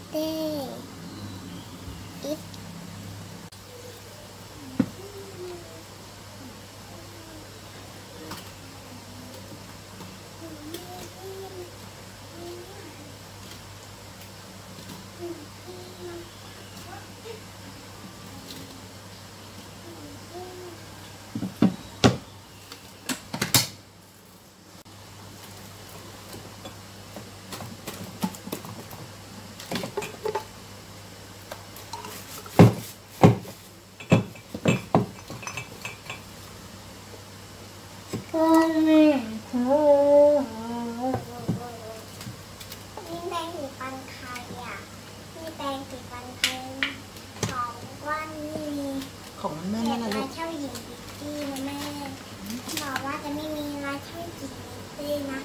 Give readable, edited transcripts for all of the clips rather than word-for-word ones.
เต้อิฟนี่แปรงสีฟันใครอ่ะนี่แปรงสีฟันใครของว่านี่ของแม่นั่นแหละลูกเช่าหญิงบิวตี้นะแม่บอกว่าจะไม่มีร้านเช่าหญิงบิวตี้นะ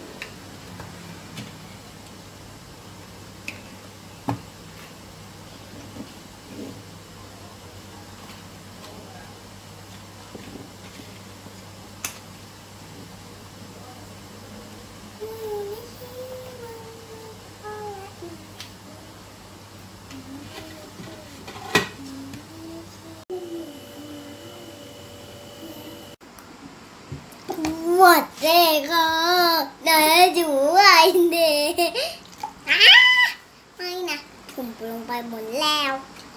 หมดเลยก็เดี๋ยวดูอะไรเด็กไม่นะถุ่มลงไปหมดแล้ว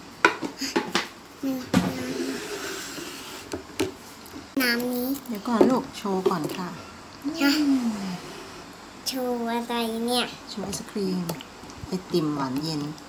น้ำนี้เดี๋ยวก่อนลูกโชว์ก่อนค่ะโชว์อะไรเนี่ยโชว์ไอศครีมไอติมหวานเย็น